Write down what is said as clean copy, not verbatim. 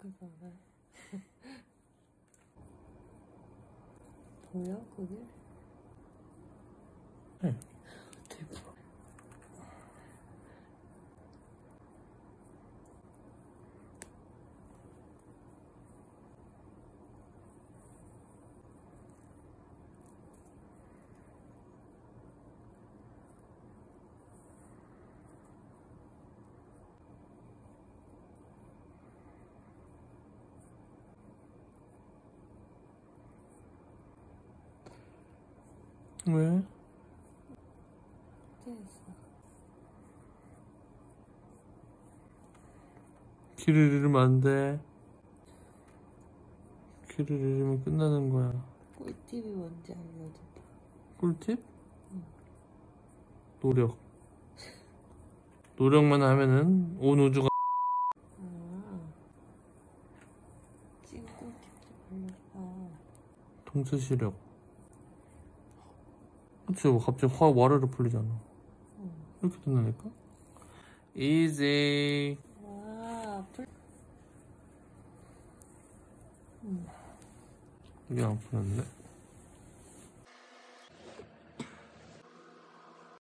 봐봐. 보여? 그게? 응. 대박. 왜? 됐어. 길을 잃으면 안 돼. 길을 잃으면 끝나는 거야. 꿀팁이 뭔지 알려줘봐. 꿀팁? 응. 노력. 노력만 하면은 온 우주가 찐 꿀팁도 알려줘. 통수시력. 그치, 뭐 갑자기 확 와르르 풀리잖아. 응. 이렇게 된다니까? easy. 와, 이게 안 풀렸네.